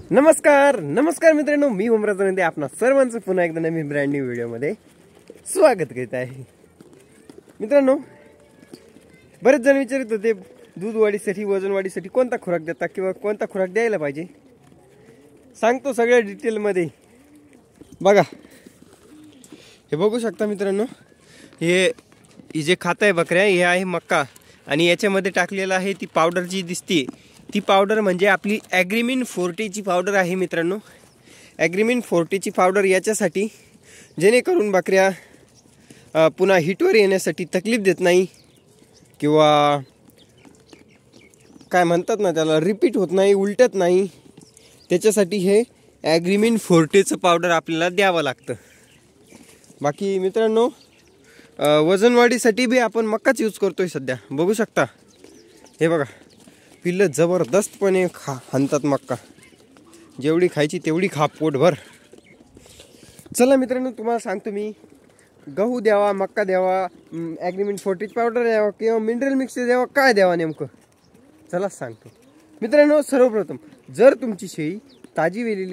नमस्कार मित्रांनो, मी उमराज नंदे आपणा सर्वांचं पुन्हा एकदा नवीन ब्रँड न्यू व्हिडिओमध्ये स्वागत करीत आहे। मित्रांनो, बरेच जण विचारत होते दूध वाढीसाठी वजन वाढीसाठी कोणता खुराक देता किंवा कोणता खुराक द्यायला पाहिजे। सांगतो सगळ्या डिटेलमध्ये। बघा, हे बघू शकता मित्रांनो, हे जे खात आहे बकऱ्या हे आहे मक्का आणि याच्यामध्ये टाकलेला आहे ती पावडर जी दिसते ती पावडर म्हणजे आपली ॲग्रीमिन 40 ची पावडर आहे मित्रांनो। ॲग्रीमिन 40 ची पावडर याच्यासाठी जेणेकरून बकऱ्या पुन्हा हिटवर येण्यासाठी तकलीफ देत नाही किंवा काय म्हणतात ना त्याला रिपीट होत नाही, उलटत नाही, त्याच्यासाठी हे ॲग्रीमिन 40 चं पावडर आपल्याला द्यावं लागतं। बाकी मित्रांनो, वजन वाढीसाठी भी आपण मक्काच यूज करतोय सध्या। बघू शकता, हे बघा पिल्लं जबरदस्तपणे हाणतात मक्का, जेवढी खायची तेवढी खा पोटभर। चला मित्रांनो, तुम्हाला सांगतो मी गहू द्यावा, मक्का द्यावा, ॲग्रीमिन 40 पावडर द्यावा किंवा मिनरल मिक्स द्यावा, काय द्यावा नेमकं चला सांगतो। मित्रांनो, सर्वप्रथम जर तुमची शेळी ताजी वेलेली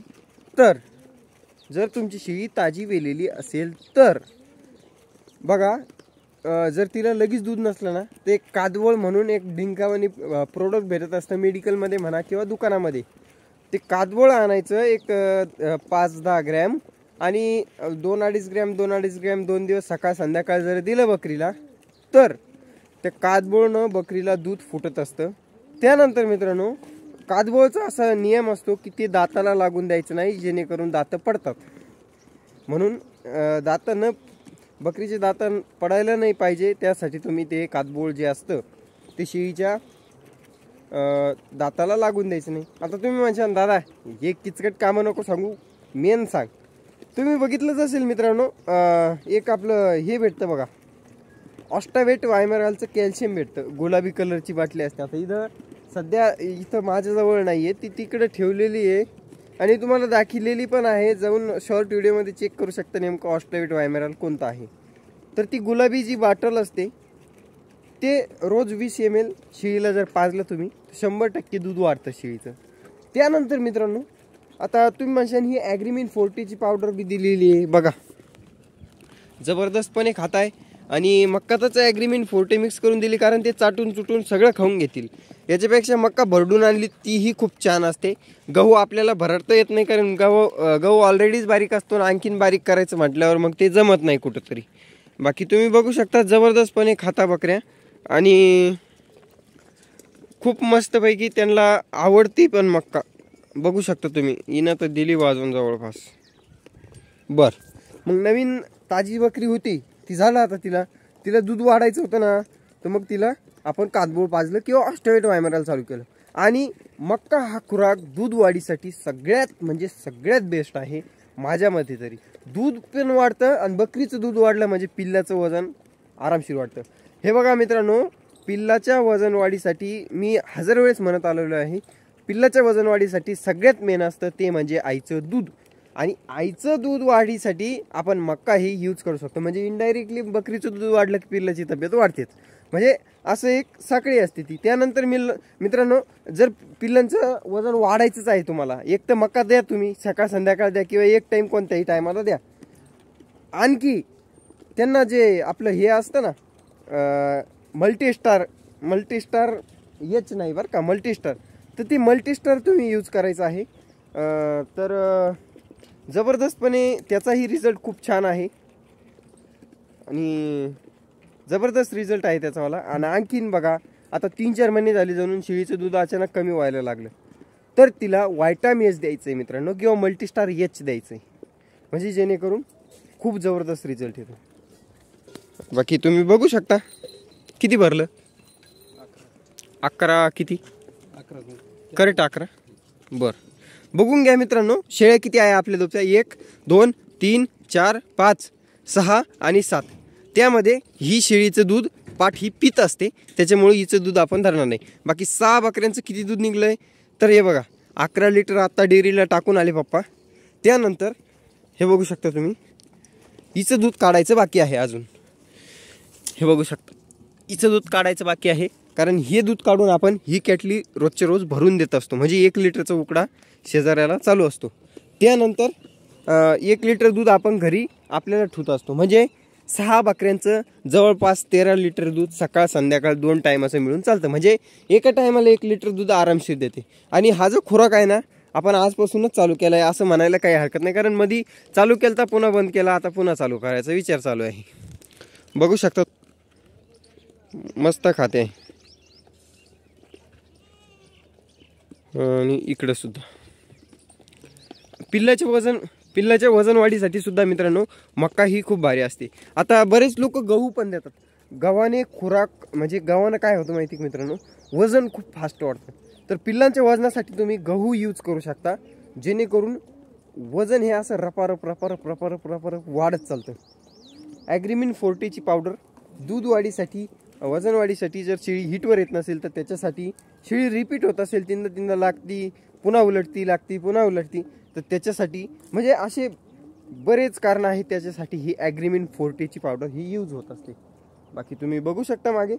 असेल तर बघा, जर तिला लगेच दूध नसलं ना ते कादवळ म्हणून एक डिंकावानी प्रोडक्ट भेटत असतं मेडिकलमध्ये म्हणा किंवा दुकानामध्ये। ते कादवळ आणायचं एक 5-10 ग्रॅम आणि 2-2.5 ग्रॅम 2 दिवस सकाळ संध्याकाळ जर दिलं बकरीला तर त्या कादवळनं बकरीला दूध फुटत असतं। त्यानंतर मित्रांनो, कादवळचा असा नियम असतो की ते दाताला लागून द्यायचं नाही, जेणेकरून दात पडतात। म्हणून बकरीचे दात पडायला नाही पाहिजे, त्यासाठी तुम्ही ते कादबोळ जे असतं ते शेळीच्या दाताला लागून द्यायचं नाही। आता तुम्ही म्हणशाल दादा हे किचकट कामं नको सांगू, मेन सांग। तुम्ही बघितलंच असेल मित्रांनो, एक आपलं हे भेटतं बघा, ऑस्टावेट वायमरालचं कॅल्शियम भेटतं, गुलाबी कलरची बाटली असते। आता इथं सध्या माझ्याजवळ नाही आहे, ती तिकडे ठेवलेली आहे आणि तुम्हाला दाखवलेली पण आहे, जाऊन शॉर्ट व्हिडिओमध्ये चेक करू शकता नेमकं ऑस्टावेट वायमराल कोणता आहे। तर ती गुलाबी जी बॉटल असते ते रोज 20 ml शेळीला जर पाजलं तुम्ही 100% दूध वाढतं शेळीचं। त्यानंतर मित्रांनो, आता तुम्ही म्हणशाल ही ॲग्रीमिन 40 ची पावडर बी दिलेली आहे बघा, जबरदस्तपणे खाताय आणि मक्कातच ॲग्रीमिन 40 मिक्स करून दिली, कारण ते चाटून चुटून सगळं खाऊन घेतील। याच्यापेक्षा मक्का भरडून आणली तीही खूप छान असते। गहू आपल्याला भरडता येत नाही, कारण गहू ऑलरेडीच बारीक असतो, आणखीन बारीक करायचं म्हटल्यावर मग ते जमत नाही कुठंतरी। बाकी तुम्ही बघू शकता जबरदस्तपणे खाता बकऱ्या आणि खूप मस्तपैकी त्यांना आवडती पण मक्का। बघू शकता तुम्ही, हिनं तर दिली वाजवून जवळपास। मग नवीन ताजी बकरी होती ती झालं, आता तिला दूध वाढायचं होतं ना, तर मग तिला आपण कादबोळ पाजलं किंवा ऑस्टावेट वायमराल चालू केलं। आणि मक्का हा खुराक दूध वाढीसाठी सगळ्यात बेस्ट आहे माझ्या मते तरी। दूध पण वाढतं आणि बकरीचं दूध वाढलं म्हणजे पिल्लाचं वजन आरामशीर वाढतं। हे बघा मित्रांनो, पिल्लाच्या वजन वाढीसाठी मी 1000 वेळेस म्हणत आलेलो आहे, पिल्लाच्या वजन वाढीसाठी सगळ्यात मेन असतं ते म्हणजे आईचं दूध। आणि आईचं दूध वाढीसाठी आपण मक्का ही यूज करू शकतो, म्हणजे इनडायरेक्टली बकरीचं दूध वाढलं की पिल्लाची तब्येत वाढतेच, म्हणजे असं एक साखळी असते ती। त्यानंतर मित्रांनो, जर पिल्लांचं वजन वाढायचंच आहे तुम्हाला, एक तर मक्का द्या तुम्ही, सकाळ संध्याकाळ द्या किंवा एक टाइम कोणत्याही टायमाला द्या। आणखी त्यांना जे आपलं हे असतं ना मल्टीस्टार हेच नाही बरं का, मल्टीस्टार, तर ती मल्टीस्टार तुम्ही यूज करायचं आहे। तर जबरदस्तपणे त्याचाही रिझल्ट खूप छान आहे आणि जबरदस्त रिझल्ट आहे त्याचावाला। आणि आणखीन बघा, आता 3-4 महिने झाले जाऊन शेळीचं दूध अचानक कमी व्हायला लागलं, तर तिला व्हायटामिन एच द्यायचं आहे मित्रांनो, किंवा मल्टीस्टार एच द्यायचं आहे, म्हणजे जेणेकरून खूप जबरदस्त रिझल्ट येतो। बाकी तुम्ही बघू शकता किती भरलं, 11 किती 11 करेक्ट 11। बघून घ्या मित्रांनो, शेळ्या किती आहे आपल्या दोपच्या, 1 2 3 4 5 6 आणि 7, त्यामध्ये ही शेळीचं दूध पाठ ही पित असते, त्याच्यामुळे हिचं दूध आपण धरणार नाही। बाकी 6 बकऱ्यांचं किती दूध निघलंय तर हे बघा, 11 लिटर आता डेअरीला टाकून आले पप्पा। त्यानंतर हे बघू शकता तुम्ही, हिचं दूध काढायचं बाकी आहे अजून, हे बघू शकता हिचं दूध काढायचं बाकी आहे। कारण हे दूध काढून आपण ही कॅटली रोजच्या रोज भरून देत असतो, म्हणजे 1 लिटरचा उकडा शेजाऱ्याला चालू असतो. त्यानंतर 1 लिटर दूध आपण घरी आपल्याला ठेवत असतो, म्हणजे 6 बकऱ्यांचं जवळपास 13 लिटर दूध सकाळ संध्याकाळ 2 टायमाचं मिळून चालतं, म्हणजे एका टायमाला 1 लिटर दूध आरामशीर देते. आणि हा जो खुराक आहे ना, आपण आजपासूनच चालू केला आहे असं म्हणायला काही हरकत नाही, कारण मध्ये चालू केलं तर पुन्हा बंद केला, आता पुन्हा चालू करायचा विचार चालू आहे. बघू शकता मस्त खाते आहे. आणि इकडं सुद्धा पिल्लाच्या वजन वाढीसाठी सुद्धा मित्रांनो मक्का ही खूप भारी असते. आता बरेच लोक गहू पण देतात. गव्हाने खुराक म्हणजे गव्हानं काय होतं माहिती का मित्रांनो, वजन खूप फास्ट वाढतं. तर पिल्लांच्या वजनासाठी तुम्ही गहू यूज करू शकता, जेणेकरून वजन हे असं रपारप रपारप रपारप रपारप वाढत चालतं. ॲग्रीमिन 40ची पावडर दूध वाढीसाठी वजन वाढीसाठी, जर शेळी हिटवर येत नसेल तर त्याच्यासाठी, शेळी रिपीट होत असेल तीनदा लागती पुन्हा उलटती लागती पुन्हा उलटती, तर त्याच्यासाठी म्हणजे असे बरेच कारण आहेत, त्याच्यासाठी ही ॲग्रीमिन 40ची पावडर ही यूज होत असते. बाकी तुम्ही बघू शकता मागे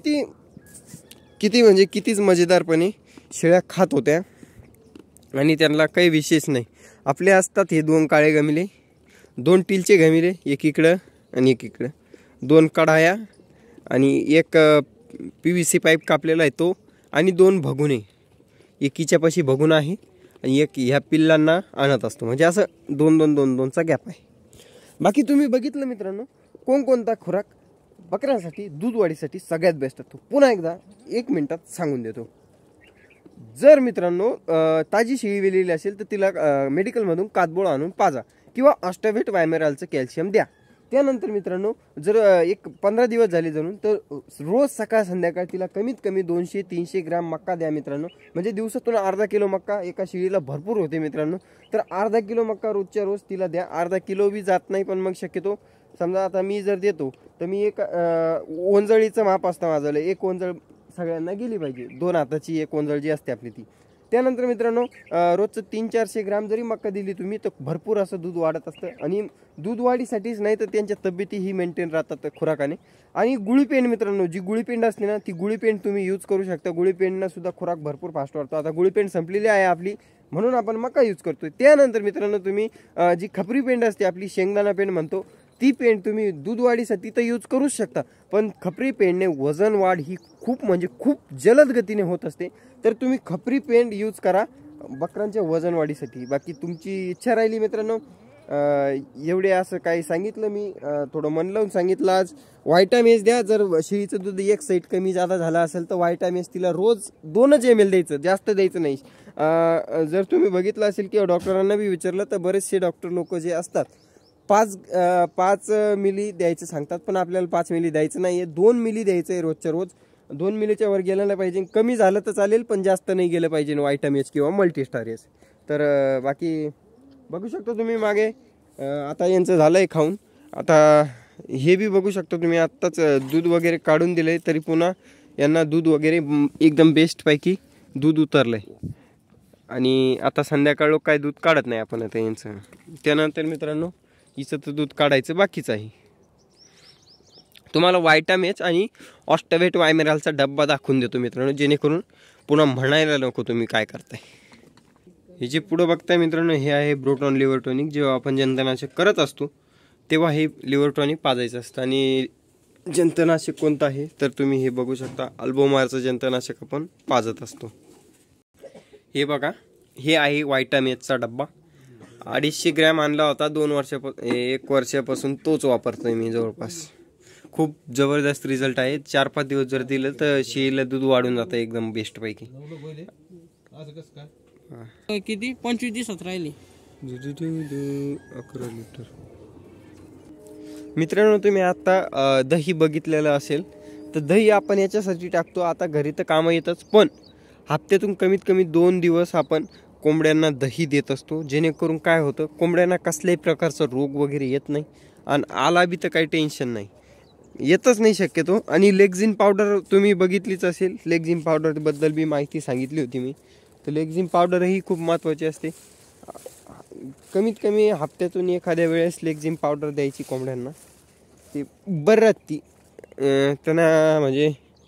किती म्हणजे कितीच मजेदारपणे शेळ्या खात होत्या आणि त्यांना काही विशेष नाही. आपले असतात हे 2 काळे गमिले, 2 टीलचे गमिले, एक इकडं आणि एक इकडं, 2 कढाया आणि एक PVC पाईप कापलेला आहे तो, आणि 2 भगुने, एकीच्यापाशी भगुना आहे आणि एक ह्या पिल्लांना आणत असतो, म्हणजे असं 2-2-2-2चा गॅप आहे. बाकी तुम्ही बघितलं मित्रांनो कोणकोणता खुराक बकऱ्यांसाठी दूध वाढीसाठी सगळ्यात बेस्ट असतो. पुन्हा एकदा 1 मिनिटात सांगून देतो. जर मित्रांनो ताजी शेळी वेलेली असेल तर तिला मेडिकलमधून कातबोळ आणून पाजा किंवा ऑस्टावेट वायमेरालचं कॅल्शियम द्या. त्यानंतर मित्रांनो जर 15 दिवस झाले जणून, तर रोज सकाळ संध्याकाळ तिला कमीत कमी 200-300 ग्रॅम मक्का द्या मित्रांनो, म्हणजे दिवसातून अर्धा किलो मक्का एका शेळीला भरपूर होते मित्रांनो. तर अर्धा किलो मक्का रोजच्या रोज तिला द्या. अर्धा किलो बी जात नाही, पण मग शक्यतो समजा आता मी जर देतो तर मी एक ओंजळीचं माप असतं माझं, 1 ओंजळ सगळ्यांना गेली पाहिजे, 2 हाताची 1 ओंजळ जी असते आपली ती. त्यानंतर मित्रांनो रोजचं 300-400 ग्रॅम जरी मक्का दिली तुम्ही तर भरपूर असं दूध वाढत असतं. आणि दूध वाढीसाठीच नाही तर त्यांच्या तब्येतीही मेंटेन राहतात खुराकाने. आणि गुळीपेंड मित्रांनो, जी गुळीपेंड असते ना, ती गुळीपेंड तुम्ही यूज करू शकता. गुळीपेंडनं सुद्धा खुराक भरपूर फास्ट वाढतो. आता गुळीपेंड संपलेली आहे आपली, म्हणून आपण मक्का यूज करतोय. त्यानंतर मित्रांनो तुम्ही जी खपरी पेंड असते आपली, शेंगदाणा पेंड म्हणतो, ती पेंड तुम्ही दूध वाढीसाठी तर यूज करूच शकता, पण खपरी पेंडने वजन वाढ ही खूप म्हणजे खूप जलद गतीने होत असते. तर तुम्ही खपरी पेंड यूज करा बकरांच्या वजन वाढीसाठी. बाकी तुमची इच्छा राहिली मित्रांनो, एवढे असं काही सांगितलं मी, थोडं मन लावून सांगितलं. आज व्हायटामिन्स द्या. जर शेळीचं दूध 1 साईड कमी जादा झाला असेल तर व्हायटामिन्स तिला रोज 2च ml द्यायचं, जास्त द्यायचं नाही. जर तुम्ही बघितलं असेल किंवा डॉक्टरांना बी विचारलं तर बरेचसे डॉक्टर लोक जे असतात 5 मिली द्यायचं सांगतात, पण आपल्याला 5 मिली द्यायचं नाही आहे, 2 मिली द्यायचं आहे रोजच्या रोज. 2 मिलीच्या वर गेलं नाही पाहिजे, कमी झालं तर चालेल पण जास्त नाही गेलं पाहिजे व्हायटामिन्स किंवा मल्टीस्टारेस. तर बाकी बघू शकता तुम्ही मागे आता यांचं झालं आहे खाऊन. आता हे बी बघू शकता तुम्ही, आत्ताच दूध वगैरे काढून दिलं आहे, तरी पुन्हा यांना दूध वगैरे एकदम बेस्टपैकी दूध उतरलं आहे. आणि आता संध्याकाळ लोक काय दूध काढत नाही आपण आता यांचं. त्यानंतर मित्रांनो हिचं तर दूध काढायचं बाकीच आहे. तुम्हाला व्हायटामिन्स आणि ऑस्टावेट वायमेरालचा डब्बा दाखवून देतो मित्रांनो, जेणेकरून पुन्हा म्हणायला नको तुम्ही काय करताय. हे जे पुढं बघताय मित्रांनो, हे आहे ब्रोटॉन लिव्हर टॉनिक. जेव्हा आपण जंतनाशक करत असतो तेव्हा हे लिव्हर टॉनिक पाजायचं असतं. आणि जंतनाशक कोणतं आहे तर तुम्ही हे बघू शकता, अल्बोमारचं जंतनाशक आपण पाजत असतो. हे बघा, हे आहे व्हायटामिन्सचा डब्बा. 250 ग्रॅम आणला होता 1 वर्षापासून तोच वापरतोय मी जवळपास. खूप जबरदस्त रिझल्ट आहे. 4-5 दिवस जर दिलं तर शेळीला दूध वाढून जातं एकदम बेस्ट पैकी. किती 25 दिवसात राहिली 11 लिटर. मित्रांनो तुम्ही आता दही बघितलेलं असेल तर दही आपण याच्यासाठी टाकतो. आता घरी तर कामं येतच, पण हप्त्यातून कमीत कमी 2 दिवस आपण कोंबड्यांना दही देत असतो, जेणेकरून काय होतं कोंबड्यांना कसल्याही प्रकारचा रोग वगैरे येत नाही. आणि आला बी तर काही टेन्शन नाही, येतच नाही शक्यतो. आणि लेक्झिन पावडर तुम्ही बघितलीच असेल, लेक्झिन पावडरबद्दल बी माहिती सांगितली होती मी. तर लेक्झिन पावडरही खूप महत्त्वाची असते. कमीत कमी हप्त्यातून एखाद्या वेळेस लेक्झिन पावडर द्यायची कोंबड्यांना, ते बरं ती त्यांना म्हणजे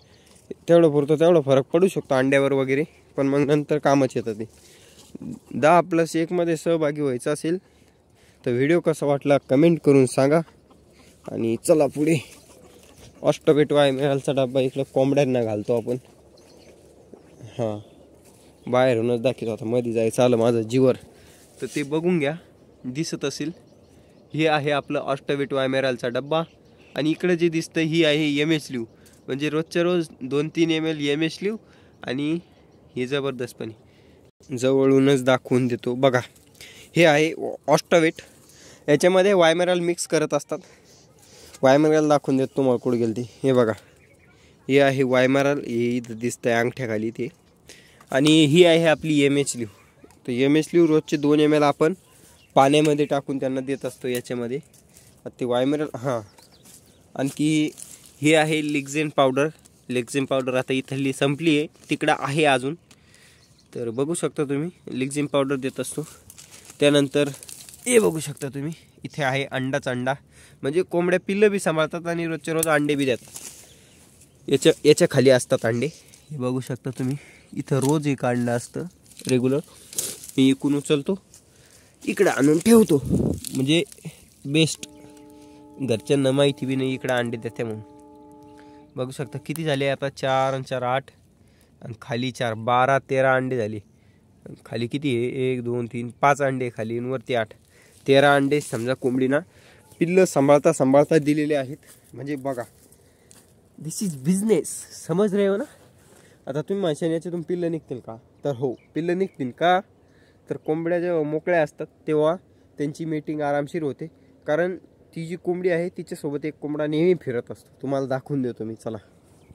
तेवढं पुरतं तेवढं फरक पडू शकतो अंड्यावर वगैरे, पण मग नंतर कामच येतं ते. 10+1 मध्ये सहभागी व्हायचं असेल तर व्हिडिओ कसा वाटला कमेंट करून सांगा. आणि चला पुढे. ऑस्टोवेट वायमेरालचा डब्बा इकडं कोंबड्यांना घालतो आपण. हां, बाहेरूनच दाखवतो. आता मध्ये जायचं आलं माझं जीवर, तर ते बघून घ्या, दिसत असेल. हे आहे आपलं ऑस्टोवेट वायमेरालचा डब्बा. आणि इकडं जे दिसतं ही आहे MS लिव, म्हणजे रोजच्या रोज 2-3 ml MS लिव. आणि हे जबरदस्तपणे जवळूनच दाखवून देतो बघा. हे आहे ऑस्टोवेट, याच्यामध्ये वायमेराल मिक्स करत असतात. वायमेराल दाखवून देतो तुम्हाला कुठं गेलं ते. हे बघा, हे आहे वायमेराल, हे इथं दिसतं आहे अंगठ्याखाली ते. आणि ही आहे आपली MS लिव. तर MS लिव रोजचे 2 ml आपण पाण्यामध्ये टाकून त्यांना देत असतो याच्यामध्ये. ते वायमेराल. हां, आणखी हे आहे लिक्झेन पावडर. लिक्झेन पावडर आता इथली संपली आहे, तिकडं आहे अजून, तर बघू शकता तुम्ही. लिक्झेन पावडर देत असतो. त्यानंतर हे बघू शकता तुम्ही, इथे आहे अंडाचा अंडा, म्हणजे कोंबड्या पिल्लं बी सांभाळतात आणि रोजच्या रोज अंडे बी देतात. याच्या खाली असतात अंडे, हे बघू शकता तुम्ही. इथं रोज एक अंडा असतं रेग्युलर. मी इकून उचलतो, इकडं आणून ठेवतो, म्हणजे बेस्ट. घरच्यांना माहिती बी नाही इकडं अंडे देते म्हणून. बघू शकता किती झाले आता, 4 आणि 4 8, आणि खाली 4 12-13 अंडे झाली. खाली किती आहे, 1 2 3 5 अंडे खाली, वरती 8 13 अंडे समजा कोंबडीना पिल्लं सांभाळता दिलेले आहेत. म्हणजे बघा, दिस इज बिझनेस, समज रहे हो ना. आता तुम्ही म्हणशान याच्यातून पिल्लं निघतील का, तर हो, पिल्लं निघतील का, तर कोंबड्या जेव्हा मोकळ्या असतात तेव्हा त्यांची मीटिंग आरामशीर होते. कारण ती जी कोंबडी आहे तिच्यासोबत एक कोंबडा नेहमी फिरत असतो. तुम्हाला दाखवून देतो मी, चला.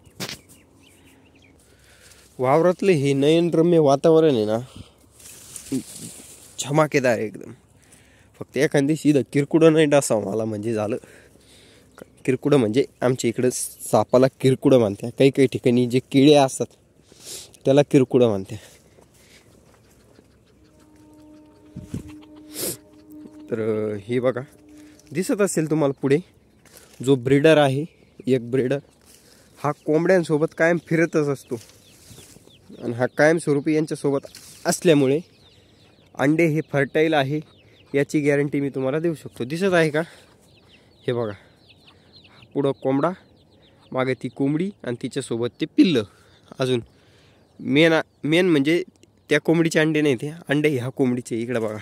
वावरातले हे नयनरम्य वातावरण आहे ना, झमाकेदार एकदम. फक्त एखादी सीधं किरकुडं नाही डासावं मला, म्हणजे झालं. किरकुडं म्हणजे आमच्या इकडं सापाला किरकुडं म्हणते. काही काही ठिकाणी जे किडे असतात त्याला किरकुडं म्हणते. तर हे बघा, दिसत असेल तुम्हाला पुढे जो ब्रीडर आहे, एक ब्रीडर हा कोंबड्यांसोबत कायम फिरतच असतो. आणि हा कायमस्वरूपी यांच्यासोबत असल्यामुळे अंडे हे फर्टाईल आहे याची गॅरंटी मी तुम्हाला देऊ शकतो. दिसत आहे का, हे बघा, पुढं कोंबडा, मागे ती कोंबडी, आणि तिच्यासोबत ते पिल्लं. अजून मेन म्हणजे त्या कोंबडीचे अंडे नाही, ते अंडे ह्या कोंबडीचे. इकडे बघा,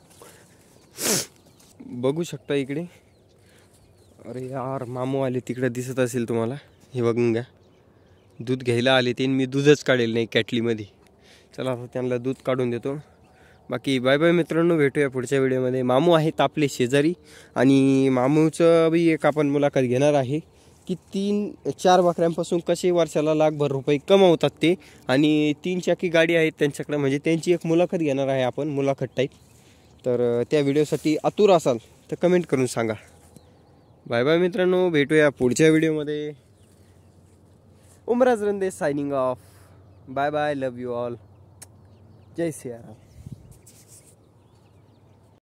बघू शकता इकडे. अरे यार, मामू आले तिकडे, दिसत असेल तुम्हाला. हे बघून घ्या, दूध घ्यायला आले ते, मी दूधच काढेल नाही कॅटलीमध्ये. चला आता त्यांना दूध काढून देतो. बाकी बाय बाय मित्रांनो, भेटूया पुढच्या व्हिडिओमध्ये. मामू आहेत आपले शेजारी, आणि मामूचं बी एक आपण मुलाखत घेणार आहे की 3-4 बकऱ्यांपासून कसे वर्षाला लाखभर रुपये कमवतात ते. आणि 3 चाकी गाडी आहेत त्यांच्याकडे, म्हणजे त्यांची एक मुलाखत घेणार आहे आपण, मुलाखत टाईप. तर त्या व्हिडिओसाठी आतुर असाल तर कमेंट करून सांगा. बाय बाय मित्रांनो, भेटूया पुढच्या व्हिडिओमध्ये. Umraj Rande signing off. Bye bye, love you all. जय सियाराम.